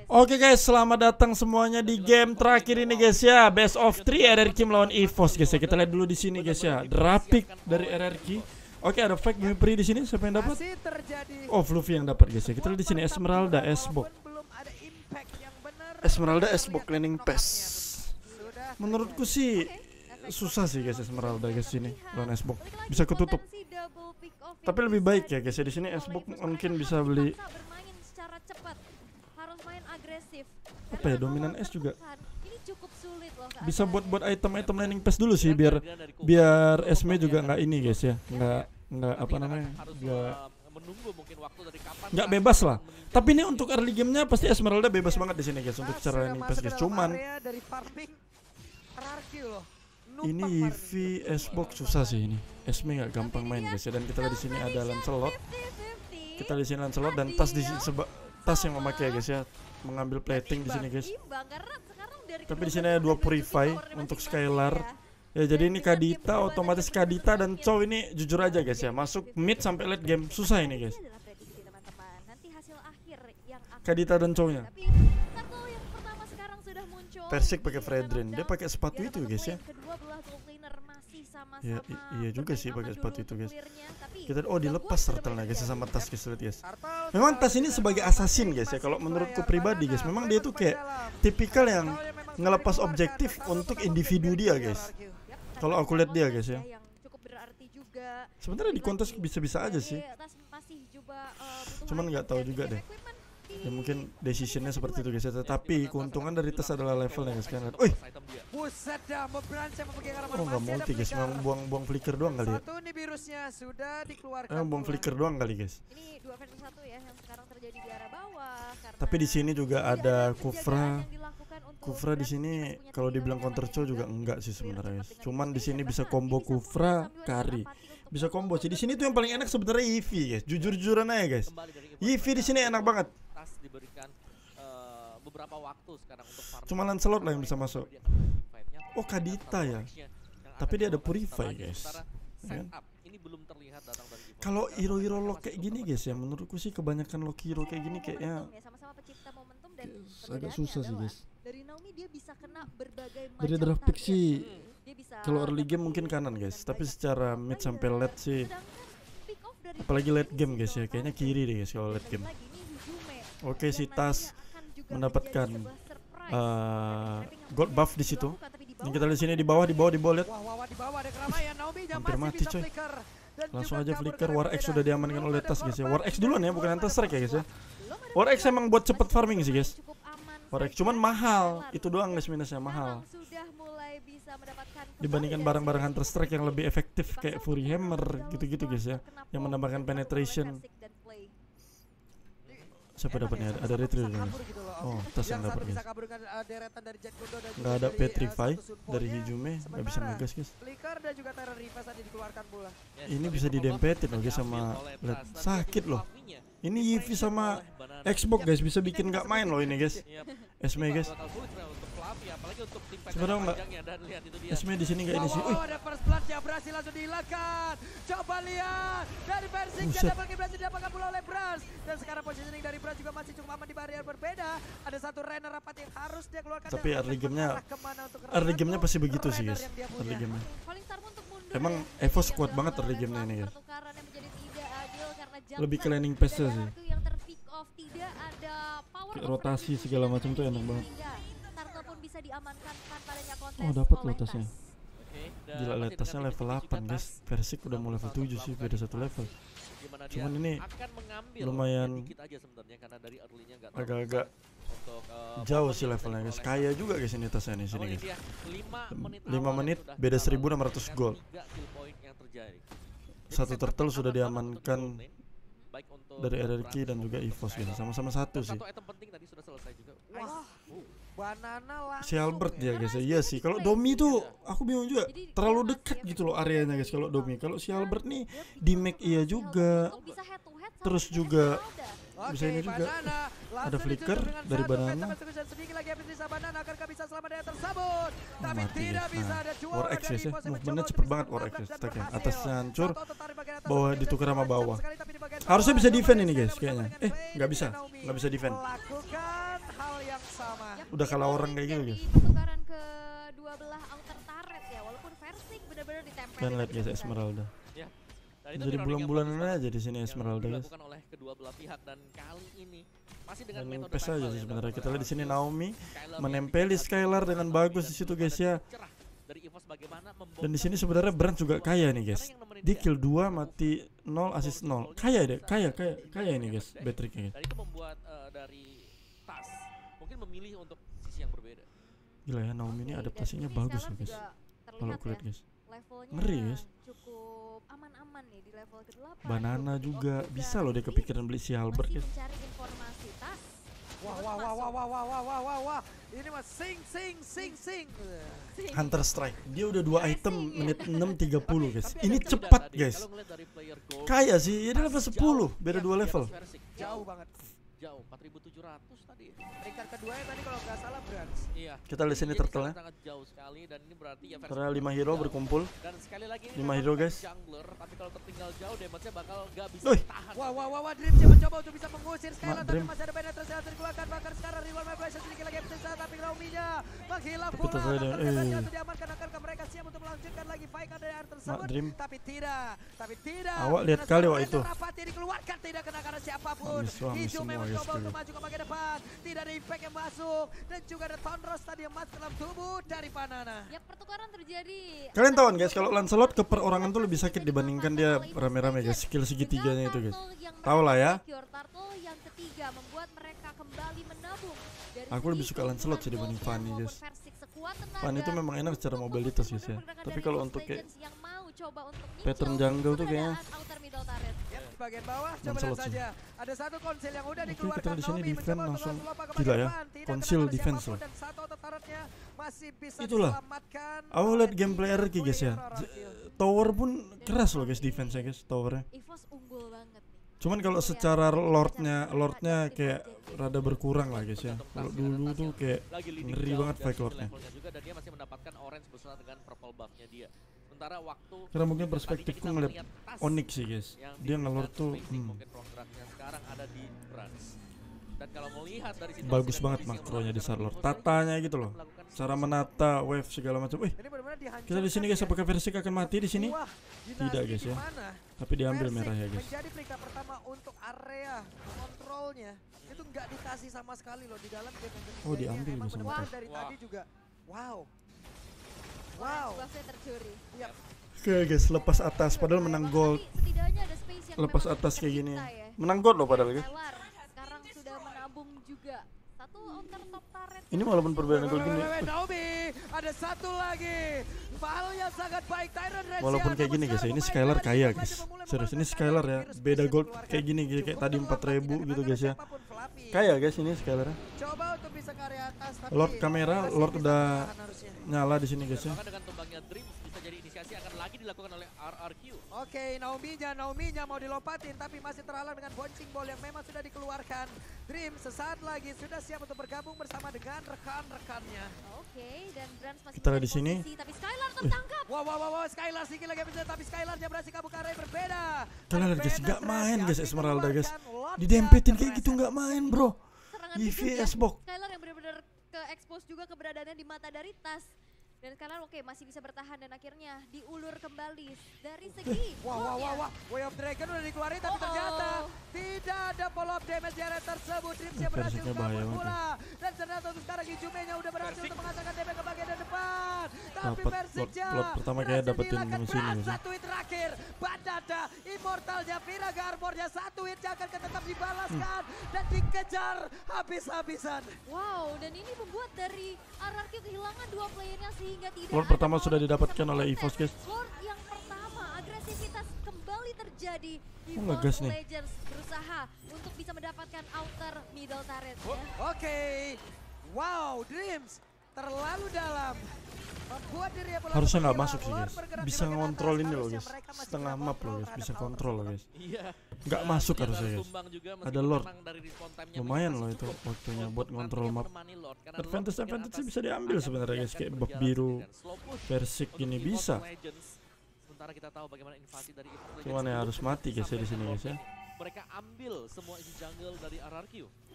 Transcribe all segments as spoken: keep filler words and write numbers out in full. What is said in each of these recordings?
Oke guys, selamat datang semuanya di game terakhir ini guys ya, Best of three R R Q melawan EVOS guys ya. Kita lihat dulu di sini guys ya, draft pick dari R R Q. Oke, ada fake Mimipri di sini, siapa yang dapat? Oh, Fluffy yang dapat guys ya. Kita lihat di sini Esmeralda S-Box. Esmeralda S-Box landing pass. Menurutku sih susah sih guys Esmeralda guys ini lawan S-Box. Bisa ketutup. Tapi lebih baik ya guys ya, di sini S-Box mungkin bisa beli apa ya, dominan S juga bisa buat buat item-item landing pass dulu sih, biar biar Esme juga nggak ini guys ya, nggak nggak apa namanya, nggak nggak bebas lah. Tapi ini untuk early gamenya pasti Esmeralda bebas banget di sini guys untuk cara landing pass guys. Cuman ini V S-Box susah sih ini. Esme nggak gampang main guys ya. Dan kita di sini ada Lancelot, kita di sini Lancelot dan tas di sini seba tas yang memakai guys ya, mengambil plating di sini guys. Tapi di sini ada dua Purify untuk Skylar. Ya jadi ini Kadita, otomatis Kadita dan Chow ini jujur aja guys ya, masuk mid sampai late game susah ini guys. Kadita dan Chow-nya. Persik pakai Fredrin, dia pakai sepatu itu guys ya. Ya, iya juga sih pakai sepatu itu guys. Kita oh dilepas turtle-nya guys sama tas guys, lihat guys. Memang tas ini sebagai assassin guys ya, kalau menurutku pribadi guys. Memang dia tuh kayak tipikal yang ngelepas objektif untuk individu dia guys. Kalau aku lihat dia guys ya. Sebenarnya di kontes bisa-bisa aja sih. Cuman nggak tahu juga deh. Ya mungkin decisionnya seperti itu guys ya. Tetapi keuntungan dari tas adalah levelnya guys kan. Wih. Oh nggak multi guys, memang buang-buang flicker doang kali ya. Eh buang flicker doang kali guys. Tapi di sini juga ada Kufra. Kufra di sini kalau dibilang counter Chow juga enggak sih sebenarnya guys. Cuman di sini bisa combo Kufra Kari. Bisa combo sih. Di sini tuh yang paling enak sebenarnya Eevee guys. Jujur-jujuran aja guys. Eevee di sini enak banget. Diberikan uh, beberapa waktu sekarang untuk farm. Cuma Lancelot lah yang bisa masuk. Oh Kadita ya. Tapi dia ada Purify guys. Kalau hero-hero lock kayak gini guys ya, menurutku sih kebanyakan lock hero kayak gini kayaknya agak susah sih guys. Dari draft pick sih kalau early game mungkin kanan guys, tapi secara mid sampai late sih, apalagi late game guys ya, kayaknya kiri deh guys kalau late game. Oke, si Tas mendapatkan uh, gold buff di situ. Yang kita lihat sini di bawah, di bawah, di bawah lihat. Hampir mati coy. Langsung aja flicker. War X sudah diamankan oleh Tas guys ya. War X duluan ya, bukan Hunter Strike ya guys ya. War X emang buat cepet farming sih guys. War X cuman mahal, itu doang guys minusnya, mahal. Dibandingkan barang-barang Hunter Strike yang lebih efektif kayak Fury Hammer gitu-gitu guys ya, yang menambahkan penetration. Siapa dapatnya? Ada, ada retriever guys. Oh, Tas yang dapat guys. Nggak ada Petrify dari Hijume, nggak bisa ngegas guys. Ini bisa didempetin loh guys sama lihat, sakit loh. Ini Eevee sama Xbox guys bisa bikin nggak main loh ini guys. Esme guys. Sebenarnya nggak. Esme di sini nggak ini sih. Wih. Coba lihat dari versi double kill berhasil didapatkan pula oleh Brans. Dan sekarang positioning dari Brans juga masih cukup aman di barrier berbeda. Ada satu Renner rapat yang harus dia keluarkan. Tapi early game-nya early game-nya pasti begitu sih guys. Early game-nya. Emang EVOS kuat banget early game-nya ini guys. Lebih ke landing pass sih. Rotasi segala macam tuh enak banget. Oh dapat lotasnya. Gila letasnya level delapan guys. Persik udah mau level tujuh sih, beda satu level. Cuman ini lumayan agak-agak jauh sih levelnya guys. Kaya juga guys ini tasnya nih sini guys. lima menit beda seribu enam ratus gold. Satu turtle sudah diamankan dari R R Q dan juga EVOS gitu, sama-sama satu sih. Si Albert dia guys, iya sih. Kalau Domi tuh aku bingung juga, terlalu dekat gitu loh areanya guys kalau Domi. Kalau si Albert nih di make iya juga, terus juga bisa ini juga. Ada flicker dari Banana. Oh, mati guys. Nah, War X ya, movementnya cepet banget War X. Stacknya atasnya hancur, bawah ditukar sama bawah. Harusnya bisa defend ini guys kayaknya. Eh nggak bisa, nggak bisa defend. hal yang sama. Yap, Udah kalah orang kayak gitu guys. Pertukaran ke dua belah outer turret ya, walaupun Versik benar-benar ditempel. Dan lihat guys Esmeralda. Ya. Dan itu Jadi mirroring yang bulan-bulanan bagus banget aja di sini yang Esmeralda guys. dilakukan oleh kedua belah pihak, dan kali ini masih dengan Dan metode pes aja tactical sih yang sebenarnya. Kita dilakukan lihat di sini oleh Naomi Skylar menempeli yang Skylar dikasih dengan Naomi bagus dan di situ juga guys ada ya. cerah dari EVOS bagaimana membongkar Dan di sini sebenarnya Brand juga kaya nih guys. karena yang nemenin Di dia kill dua mati nol assist nol. Kaya deh, kaya kaya kaya ini guys Beatrix-nya guys. dan itu membuat eh, dari Tas mungkin memilih untuk sisi yang berbeda. Gila ya Naomi ini Oke, adaptasinya dan ini bagus sekarang loh guys. juga Kalau terlihat aku lihat ya, guys. levelnya Ngeri, guys. cukup aman-aman nih di level kedelapan. Banana Untuk juga Oke, bisa loh dia Rizky kepikiran beli si Albert masih guys. mencari informasi Tas. Wah Terus wah wah masuk. wah wah wah wah wah wah wah. Ini mah sing sing sing sing. Sing. Hunter Strike. Dia udah dua item menit enam tiga puluh guys. Tapi Ini ada cepat tadi, guys. kalau ngeliat dari player gold, Kaya sih, ini level Tas sepuluh, jauh beda yang dua di level. atas Versik. Jauh banget. Jauh empat ribu tujuh ratus tadi. Peringkat kedua ya tadi kalau nggak salah Brands. Iya. Kita lihat sini Jadi turtle-nya. sangat jauh sekali, dan ini berarti ya Versik Karena lima masih hero jauh. berkumpul. Dan sekali lagi ini Lima memang hero, bukan guys. jungler, tapi kalau tertinggal jauh damage-nya bakal gak bisa Wih. tahan. Wah wah wah wah Dreams yang mencoba untuk bisa mengusir Skylar, tapi Dream. masih ada penetrasi yang dikeluarkan. Bahkan sekarang Rival Vibration sedikit lagi bisa, tapi Naomi-nya menghilang Tapi pula. ternyata Bahkan dia- bebasnya eh. untuk diamankan, akankah mereka siap untuk melanjutkan lagi fight dari area tersebut? Dream. Tapi tidak, tapi tidak. Awak lihat Karena kali seorang wak itu. Ranger Rapati dikeluarkan, tidak kena karena siapapun. Habis, wah, habis Hijau semua, memang guys, coba tuh. untuk maju ke bagian depan. Tidak ada impact yang masuk, dan juga ada Thunderous tadi yang masuk dalam tubuh dari Banana. Ya pertukaran terjadi. Kalian tahu kan guys, kalau Lancelot ke perorangan tuh lebih sakit dibandingkan dia rame-rame guys. Skill segitiganya itu guys. Tahu lah ya. Turtle yang ketiga membuat mereka kembali menabung. Dari Aku lebih suka Lancelot sih dibanding Fanny, guys. Fanny itu memang enak secara mobilitas guys ya. Tapi kalau untuk kayak pattern jungle tuh kayaknya Yap, di bagian bawah coba lihat Lancelot sih. saja. Ada satu konsil yang udah Oke, dikeluarkan. kita di sini Naomi defend mencoba untuk langsung. langsung lompat ke Gila bagian ya, depan. Tidak konsil kena defense siapapun, loh. dan satu otot-ototnya masih bisa Itulah. diselamatkan Aku oleh lihat gameplay R Q guys ya. Warrior J- Oracle. Tower pun keras loh guys defense-nya guys, towernya. EVOS unggul banget nih. Cuman kalau secara lordnya, lordnya kayak rada berkurang lah guys ya. Kalau dulu tuh kayak Lagi leading ngeri jauh banget dari fight sisi lordnya. levelnya juga, dan dia masih mendapatkan orange bersama dengan purple buff-nya dia. Sementara waktu Karena mungkin tadinya perspektifku kita ngeliat melihat Tas Onyx sih guys. yang Dia ngelord diberikan tuh spacing, hmm, mungkin ruang geraknya sekarang ada di Brands. Dan kalau melihat dari situasi bagus dan banget kondisi yang makronya di berlaku Charlotte. sekarang, Tatanya gitu loh. melakukan Cara menata wave segala macam. Wih, Ini benar-benar dihancurkan kita di sini guys, ya. apakah Versik akan mati di sini? Wah, Tidak, dinasti guys, di ya. mana? Tapi diambil Versik merah ya guys. menjadi peringkat pertama untuk area kontrolnya. Itu nggak dikasih sama sekali loh di dalam game yang ketiga Oh, ini. diambil Emang guys sama benar-benar Tas. dari Wah. tadi juga. Wow. Wow. Buffnya tercuri. Yap. Oke guys, lepas atas padahal menang gold. Tapi setidaknya ada space yang Lepas memang atas kayak gini. tercipta ya. Menang gold loh padahal guys. Skylar sekarang sudah menabung juga. Satu outer top turret. Ini walaupun perbedaan gold gini. Wait, wait, wait, Naomi, ada satu lagi. Hal yang sangat baik, Tyrant Red Walaupun Shield, kayak namun gini guys ya, sekarang ini pemain Skylar dari kaya Flash guys. memulai Serius ini memanfaatkan Skylar ya. Gear Beda Space gold dikeluarkan. kayak gini kayak Cukup tadi terlambat, empat ribu tidak gitu kena guys ya. siapapun, Flappy. Kaya guys ini Skylar. Coba untuk bisa ke area atas, tapi Lord kamera, masih Lord bisa udah bertahan harusnya. nyala di sini guys ya. bahkan dengan tumbangnya Dreams bisa jadi inisiasi akan lagi dilakukan oleh R R Q. Oke, Naomi-nya, Naomi-nya mau dilompatin tapi masih terhalang dengan bouncing ball yang memang sudah dikeluarkan. Dream sesaat lagi sudah siap untuk bergabung bersama dengan rekan-rekannya. Oke, dan Brans masih Kita lihat mencari di sini. posisi, tapi Skylar tertangkap. Wow, wow, wow, wow, Skylar sedikit lagi bisa, tapi Skylar-nya berhasil kabur ke area yang berbeda. Kalian lihat guys, Ada nggak penetrasi main guys yang Esmeralda guys. dikeluarkan, Didempetin Lordnya kayak gitu terreset. nggak main bro. Serangan I V kejut ya. S box. Skylar yang benar-benar ke expose juga keberadaannya di mata dari Tas. Dan Skylar oke masih bisa bertahan dan akhirnya diulur kembali dari segi. Wah, wah, wah, wah, Way of Dragon udah dikeluarin tapi Oh, ternyata oh. tidak ada follow up damage di area tersebut. Dreams-nya Eh, berhasil Versiknya bahaya kabur banget pula. Dan ternyata untuk sekarang Ijume-nya udah berhasil Versik. untuk mengatakan damage ke bagian depan. Tapi Dapat Versiknya Lord- Lord pertama kayaknya berhasil dapetin dihilangkan. di sini Berat, guys ya. satu hit terakhir. Bandada, Immortalnya, Viraga Armornya satu hit akan tetap dibalaskan dan dikejar habis-habisan. Wow, dan ini membuat dari R R Q kehilangan dua playernya sehingga tidak Lord ada pertama power sudah yang didapatkan bisa oleh mengontek. EVOS, guys. Lord yang pertama, agresivitas kembali terjadi. Oh, ngegas EVOS nih. Legends berusaha untuk bisa mendapatkan outer middle turret Oh, ya. Oke, wow, Dreams terlalu dalam. Membuat dirinya bola Harusnya nggak menghilang. masuk sih Lord guys. bergerak di Bisa bagian ngontrol atas. ini loh Harusnya guys. mereka masih Setengah bisa map loh kontrol guys. terhadap Bisa counter kontrol loh tersebut. guys. Iya. Nggak Dan masuk dia harusnya, harus guys. tumbang juga, Ada meskipun Lord. memang dari respawn time-nya Lumayan masih loh itu cukup waktunya untuk buat nantinya ngontrol map. menemani Lord. Karena Lord Advantage bagian advantage atas bisa diambil akan sebenarnya guys. membiarkan Kayak buff berjalan biru, dengan slow push Versik untuk gini EVOS bisa. Legends. Sementara kita tahu bagaimana invasi dari EVOS Legends Cuman ya belum harus mati guys ya di sampai sini ke guys ya. Lord. Mereka ambil semua isi jungle dari R R Q.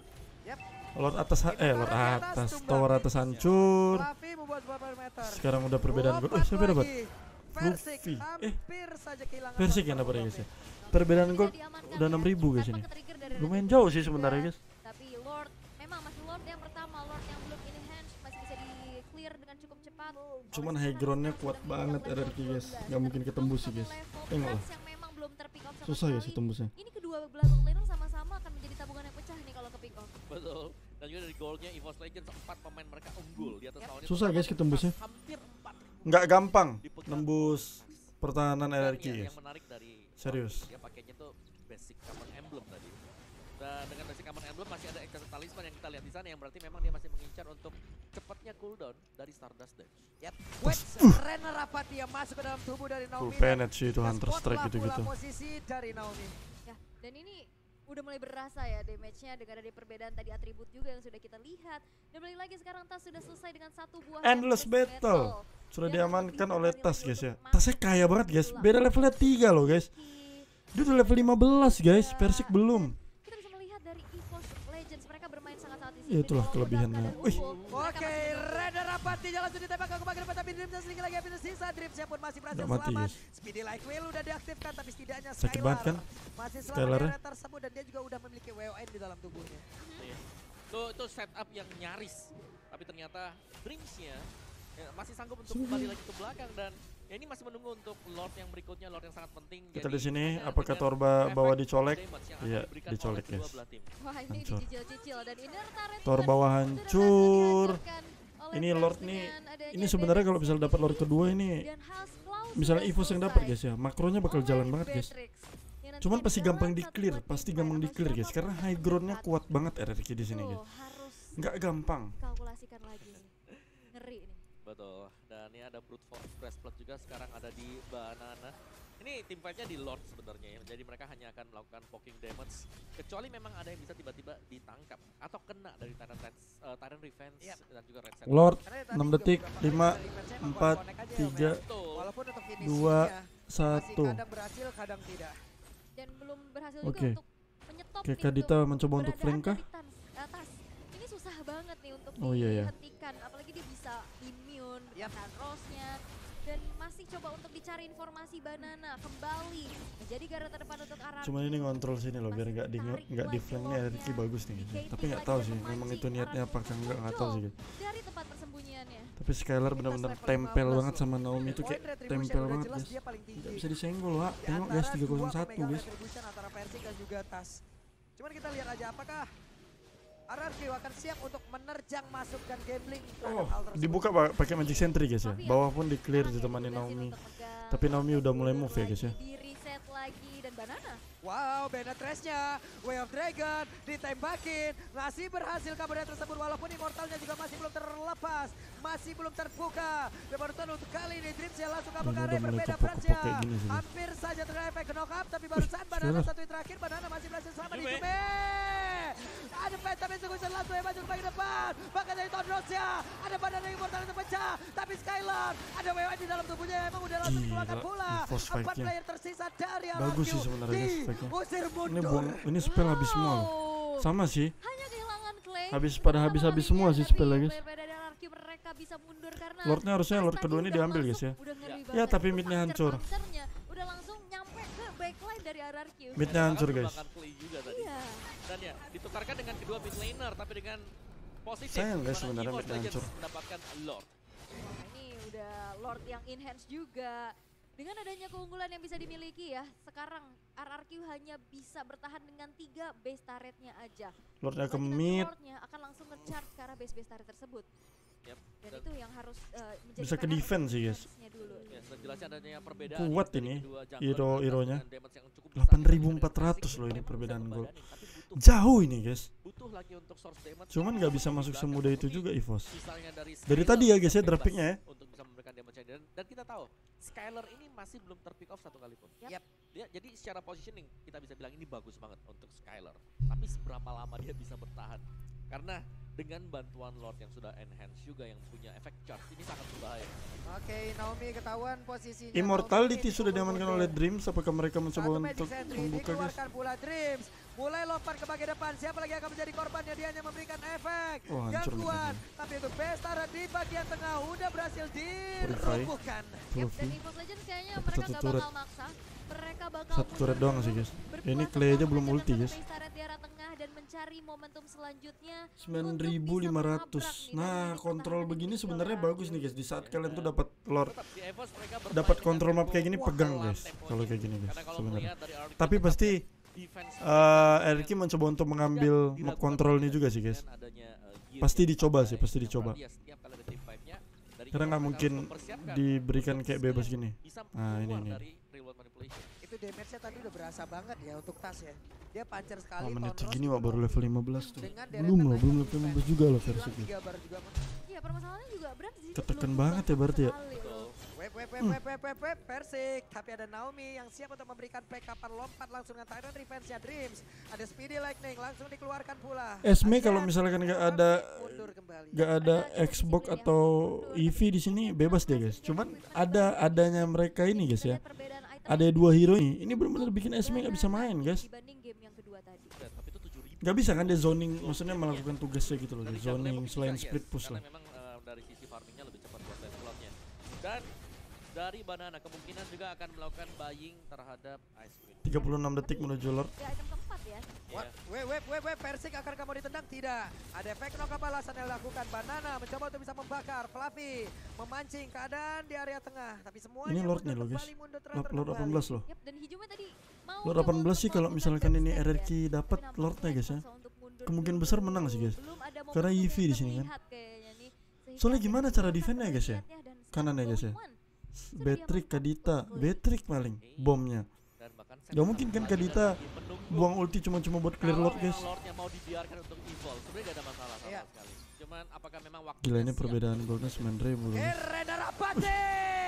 Lord atas, eh Lord atas, tower atas hancur. Fluffy membuat sebuah perimeter. Sekarang udah perbedaan gol. Eh siapa dapat? Versik Luffy. Eh hampir saja kehilangan. Versik yang dapat ya guys ya. Perbedaan gol udah enam ribu guys ini. Lumayan jauh sih sebenarnya guys. Tapi Lord, memang masih Lord yang pertama, Lord yang belum in hands masih bisa di clear dengan cukup cepat. Cuman high groundnya kuat banget R R Q guys. Gak mungkin ketembus sih guys. Tengok lah. Yang memang belum terpick off sama Susah ya sekali. sih tembusnya. Ini kedua belah bot laner sama-sama akan menjadi tabungan yang pecah nih kalau ke pick off. Betul. Dan juga dari goalnya EVOS Legends empat pemain mereka unggul di atas lawannya. Susah guys ketembusnya. Hampir empat. Nggak gampang nembus pertahanan R R Q Dan ya, guys. yang menarik dari Serius. dia pakainya tuh basic common emblem tadi. Dan dengan basic common emblem masih ada extended talisman yang kita lihat di sana yang berarti memang dia masih mengincar untuk cepatnya cooldown dari Stardust Dash. Yap. Wedge Renner Rapati yang masuk ke dalam tubuh dari Naomi. Full penet sih itu Dan Hunter spot Strike lah gitu-gitu. pula posisi dari Naomi. Ya, dan ini udah mulai berasa ya damage-nya dengan ada perbedaan tadi atribut juga yang sudah kita lihat. Dan balik lagi sekarang Tas sudah selesai dengan satu buah Endless Endless battle. Sudah Dan diamankan lebih oleh dari Tas lagi guys ya. untuk Tasnya masuk kaya ke banget guys. bola. Beda levelnya tiga loh guys. Dia udah level lima belas guys. Persik belum. Kita bisa melihat dari EVOS Legends mereka bermain sangat-sangat disiplin. Ya, itulah Walaupun kelebihannya. dalam keadaan Wih. unggul, mereka Oke, masih bisa Renner Rapati jangan langsung ditembak ke bagian depan tapi Dreamsnya sedikit lagi habis sisa. Dreamsnya pun masih berhasil Nggak mati, selamat. guys. Speedy Light Wheel udah diaktifkan tapi setidaknya Sakit Skylar banget kan masih selamat Skylar-nya? di area tersebut dan dia juga udah memiliki W O N di dalam tubuhnya. Iya. Itu itu setup yang nyaris. Tapi ternyata Dreams-nya ya, masih sanggup untuk kembali lagi ke belakang dan ya ini masih menunggu untuk Lord yang berikutnya, Lord yang sangat penting. Kita Jadi di sini hanya apakah dengan Torba bawa efek dicolek? damage yang akan Iya, diberikan dicolek, oleh kedua guys. belah tim. Wah ini Hancur. dicicil-cicil dan inner turret Tor pun bawah sudah hancur. berhasil dihancurkan oleh Ini Brans Lord nih. dengan adanya Ini sebenarnya kalau damage misalnya dapat Lord kedua ini dan House Claw misalnya sudah EVOS yang dapat selesai guys ya. Makronya bakal oleh jalan banget guys. Beatrix. Yang nanti Cuman akan pasti gampang dalam di satu clear, buat pasti team gampang fight di clear atau guys karena siapapun high yang groundnya terdekat. kuat banget R R Q di sini Tuh, guys. harus Nggak gampang. kalkulasikan lagi nih. Ngeri nih. Betul. Dan ini ada Brute Force Breastplate juga sekarang ada di Banana. Ini tim fight-nya di Lord sebenarnya ya. Jadi mereka hanya akan melakukan poking damage kecuali memang ada yang bisa tiba-tiba ditangkap atau kena dari Tyrant uh, Tyrant Revenge Yap. dan juga Red Set. Lord Karena tadi enam juga detik, beberapa lima, kali dari defense-nya emang empat, connect aja ya, tiga, Mel. Betul. Walaupun untuk dua, finishingnya masih satu. kadang berhasil kadang tidak. Dan belum berhasil Oke. juga untuk menyetop Oke, nih Kadita untuk mencoba untuk keberadaan flank kah? dari Tans, uh, Tas. Ini susah banget nih untuk Oh, iya, iya. dihentikan, apalagi dia bisa immune, Yap. tahan Rose-nya. Dan masih coba untuk dicari informasi Banana kembali menjadi garda terdepan untuk Araki. Cuman ini ngontrol sini loh biar nggak di nggak di flanknya R R Q bagus nih guys. Tapi nggak tahu sih memang itu niatnya apakah enggak nggak tahu sih guys. Dari tempat persembunyiannya. Tapi Skylar benar-benar tempel banget sama Naomi itu kayak Point retribution tempel udah banget jelas guys. dia paling tinggi. Nggak bisa disenggol Wak. Di Tengok antara guys tiga nol dua satu pemegang guys. retribution antara Persik dan juga Tas. Cuman kita lihat aja apakah R R Q akan siap untuk menerjang masuk dan gambling terhadap Oh, hal tersebut. dibuka pa- pakai Magic Sentry guys ya. Tapi Bawah pun di clear Orang yang ditemani berhasil Naomi. untuk megang, Tapi Naomi udah mulai move ya lagi, guys ya. Di reset lagi dan Banana. Wow, Benetrace-nya, Way of Dragon, ditembakin, masih berhasil kabarnya tersebut walaupun Immortalnya juga masih belum terlepas, masih belum terbuka. Dan barusan untuk kali ini Dreams-nya langsung kabur Ini ke udah area mulai berbeda kepok-kepok Francia. kayak gini sih, guys. Hampir saja terkena efek knock up, tapi barusan Banana Skylar. satu yang terakhir, Banana masih berhasil selamat di Jume. Jume. Ada Phantom Execution langsung yang maju ke bagian depan, bahkan dari Tondrosnya, ada Banana yang Immortal yang terpecah, tapi Skylar, ada W W di dalam tubuhnya yang emang udah langsung dikeluarkan Gila, pula. EVOS Empat fight-nya. player tersisa dari R R Q Bagus sih sebenarnya guys fight-nya. diusir mundur. Ini buang ini spell habis semua loh. Wow. Sama sih. Hanya kehilangan claim. Habis pada Pertama habis-habis kalinya, semua sih tapi spell-nya, guys. player-player dari R R Q mereka bisa mundur karena Lordnya harusnya pas Lord tadi kedua ini udah diambil masuk, guys ya. Udah ngeri Ya, banget. tapi Itu midnya hancur. puncher-punchernya udah langsung nyampe ke backline dari R R Q. Midnya hancur guys. Bahkan play juga tadi. Iya. Dan ya ditukarkan dengan kedua mid laner tapi dengan positif. Sayang, guys, di mana sebenarnya EVOS midnya Legends hancur. mendapatkan Lord. Wah, ini udah Lord yang enhance juga. Dengan adanya keunggulan yang bisa dimiliki ya, sekarang R R Q hanya bisa bertahan dengan tiga base turretnya aja. Lordnya ke Lagi nanti mid. Lordnya akan langsung nge-charge ke arah base-base turret tersebut. Yep. Dan Dan- itu yang harus uh, menjadi Bisa ke perhatian defense sih, guys. defense-nya dulu. Ya, sejelasnya adanya perbedaan Kuat dari ini, kedua jungler hero- dengan hero-nya. damage yang cukup besar delapan ribu dibandingkan empat ratus dengan loh ini Memang perbedaan bisa gol. ngebadanin, tapi butuh- Jauh ini guys. butuh lagi untuk source damage. Cuman nggak bisa masuk Belakang, semudah itu tapi juga EVOS. sisanya dari Dari Skylar tadi ya guys ya bebas draftpicknya ya. untuk bisa memberikan damage dan, dan kita tahu Skylar ini masih belum terpick off satu kali pun. Yap. Dia jadi secara positioning kita bisa bilang ini bagus banget untuk Skylar. Tapi seberapa lama dia bisa bertahan? Karena dengan bantuan Lord yang sudah enhance juga yang punya efek charge ini sangat berbahaya. Oke, Naomi ketahuan posisinya. Immortality sudah diamankan oleh Dreams. Apakah mereka mencoba untuk membuka, guys? Dikeluarkan pula Dreams. Mulai lompat ke bagian depan. Siapa lagi akan menjadi korbannya? Dia hanya memberikan efek oh, gangguan. Tapi untuk Bestara di bagian tengah udah berhasil dirumpuhkan. Yep, dan Evos Legends kayaknya mereka gak bakal maksa. Mereka bakal satu turret doang sih, guys. Ini Clay aja belum ulti, guys. Dan mencari momentum selanjutnya sembilan ribu lima ratus. Nah, kontrol begini sebenarnya bagus nih, guys. Di saat kalian tuh dapat Lord, dapat kontrol map kayak gini, pegang, guys. Kalau kayak gini, guys, sebenarnya. Tapi pasti uh, R Q mencoba untuk mengambil map kontrol ini juga sih, guys. Pasti dicoba sih, pasti dicoba. Karena nggak mungkin diberikan kayak bebas gini. Nah, ini ini. Itu damage-nya tadi udah berasa banget ya untuk tas ya. Dia pancer sekali. Oh, menit segini wak baru level lima belas tuh. Belum loh, belum level lima belas juga loh versi. Iya, permasalahannya juga berat sih. Ketekan banget ya berarti ya. Web web web web web web web Persik. Tapi ada Naomi yang siap untuk memberikan backupan lompat langsung dengan Tyrant Revenge-nya Dreams. Ada Speedy Lightning langsung dikeluarkan pula. Esme kalau misalkan nggak ada nggak ada Xbox atau E V di sini bebas deh, guys. Cuman ada adanya mereka ini, guys ya. Ada dua hero ini. Ini benar-benar bikin Esme nggak bisa main, guys. Nggak bisa kan dia zoning, maksudnya melakukan tugasnya gitu loh, zoning selain split push lah. Memang uh, dari sisi farmingnya lebih cepat buat slotnya. Dan dari Banana kemungkinan juga akan melakukan buying terhadap Ice Queen. tiga puluh enam detik menuju Lord. Ya, item keempat ya. What? Web web web web Persik akan kamu ditendang? Tidak. Ada efek knock balasan yang dilakukan. Banana mencoba untuk bisa membakar. Fluffy memancing keadaan di area tengah. Tapi semuanya ini Lord nih loh, guys. Lord delapan belas loh. Yep, dan hijaunya tadi mau Lord delapan belas sih kalau misalkan ini R R Q dapat Lordnya, guys ya. Kemungkinan besar menang sih, guys. Karena E V di sini kan. Soalnya gimana cara defense-nya, guys ya? Kanan ya, guys ya. Beatrix, Kadita, Beatrix paling bomnya. Gak mungkin kan Kadita buang ulti cuma-cuma buat clear Lord, guys. Lordnya mau dibiarkan untuk evolve, sebenarnya gak ada masalah sama yeah. sekali. Cuman apakah memang waktu gila ini perbedaan goldnya sembilan ribu loh. Erena Rapate.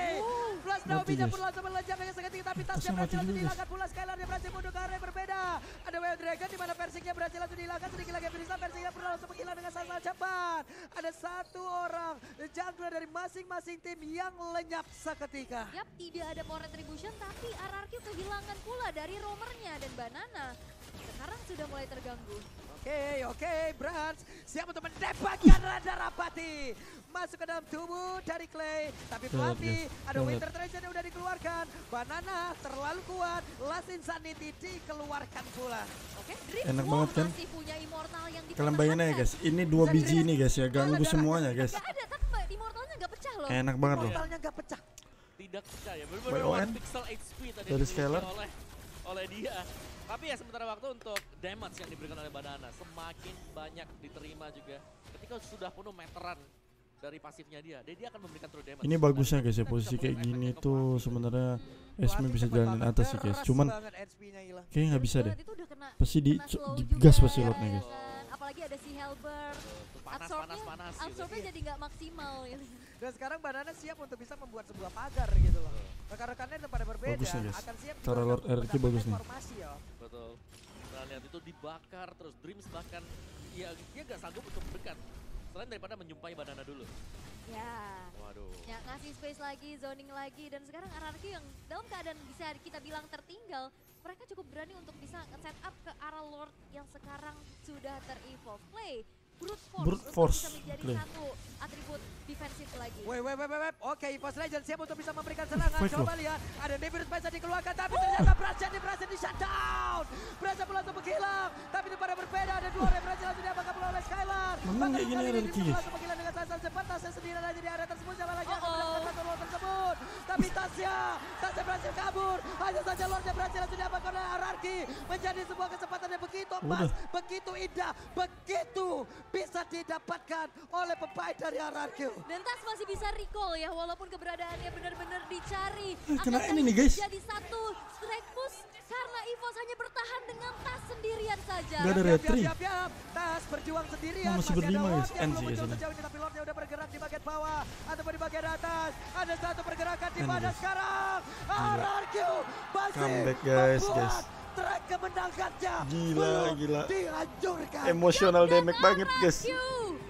Plus Naomi pun langsung melejang yang sangat tinggi, tapi tasnya berhasil langsung dihilangkan pula. Skylar dia berhasil mundur ke area berbeda. Ada Wild Dragon di mana Persiknya berhasil langsung dihilangkan. Sedikit lagi Brisa, Persiknya perlu langsung menghilang dengan sangat cepat. Ada satu orang jungler dari masing-masing tim yang lenyap seketika. Yap, tidak ada power retribution, tapi R R Q kehilangan pula dari roamernya dan Banana sekarang sudah mulai terganggu. Oke, okay, oke, okay, Brans siap untuk mendapatkan Rada Rapati. Masuk ke dalam tubuh dari Clay. Tapi Fluffy, ada Winter Treasure yang udah dikeluarkan. Banana terlalu kuat. Last Insanity dikeluarkan pula. Oke, okay, enak banget kan? Masih punya Immortal yang kalian bayangin aja, guys. Ini dua biji ini, guys ya. Ganggu semuanya, guys. Gak ada, tapi Immortalnya gak pecah loh. Enak banget loh. Immortalnya gak pecah. Tidak pecah ya. Benar-benar one pixel H P tadi dari Skylar oleh oleh dia. Tapi ya sementara waktu untuk damage yang diberikan oleh Banana semakin banyak diterima juga. Ketika sudah penuh meteran dari pasifnya dia, dia, dia akan memberikan true damage. Ini bagusnya, guys ya, posisi kayak gini tuh sebenarnya Esme bisa jalanin atas sih, guys. Cuman kayaknya nggak bisa deh. Pasti di digas pasti Lordnya, guys. Apalagi ada si Helber. Absorbnya, absorbnya jadi nggak maksimal gitu. Dan sekarang Banana siap untuk bisa membuat sebuah pagar gitu loh. Rekan-rekannya udah pada berbeda, bagus nih, guys. akan siap cara Lord R R Q bagus nih. Ya. Betul. Nah, lihat itu dibakar terus Dreams bahkan ya dia nggak sanggup untuk mendekat. Selain daripada menjumpai Banana dulu. Ya. Waduh. Ya ngasih space lagi, zoning lagi dan sekarang R R Q yang dalam keadaan bisa kita bilang tertinggal, mereka cukup berani untuk bisa nge-set up ke arah Lord yang sekarang sudah ter-evolve. Play Brute Force, Brute Force untuk bisa menjadi play. Satu atribut defensif lagi. Wait, wait, wait, wait. Oke, Evos Legend siap untuk bisa memberikan serangan. Fight Coba loh. lihat, ada Nevirus bisa dikeluarkan, tapi ternyata Brasha di berhasil di shutdown. Brasha pun langsung menghilang, tapi itu pada berbeda. Ada dua orang berhasil langsung diamankan pula oleh Skylar. Memang kayak gini R R Q, guys. Langsung menghilang dengan sangat cepat. Tasnya sendiri aja di area tersebut. Siapa lagi akan mendapatkan satu Lord tersebut. Tapi Tasya, Tasya berhasil kabur. Hanya saja Lordnya berhasil langsung diamankan oleh R R Q. Menjadi sebuah kesempatan yang begitu emas, begitu indah, begitu bisa didapatkan oleh pemain dari R R Q. Dan Tas masih bisa recall ya, walaupun keberadaannya benar-benar dicari. Eh, kena ini nih, guys. Jadi satu strike push karena Evos hanya bertahan dengan Tas sendirian saja. Gak ada retri. Tas berjuang sendirian. Oh, masih berlima, guys. N sih, guys. Ini. Tapi Lordnya udah bergerak di bagian bawah ataupun di bagian atas. Ada satu pergerakan di mana sekarang R R Q masih comeback, guys, guys. Track kemenangannya gila, gila. Dihancurkan. Emosional damage banget, guys.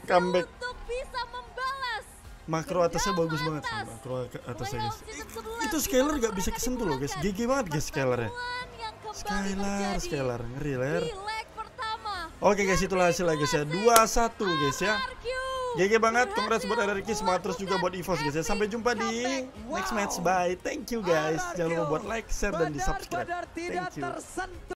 comeback. untuk bisa membalas. Makro atasnya bagus banget sih, makro atasnya guys. Itu Skylar gak bisa kesentuh loh guys, G G banget guys Skylar ya. Skylar, Skylar, ngeri ler. Oke guys, itulah hasilnya guys ya, dua satu guys ya. G G banget, congrats buat R R Q, semangat terus juga buat EVOS guys ya. Sampai jumpa di next match, bye. Thank you guys, jangan lupa buat like, share, dan di subscribe. Thank you.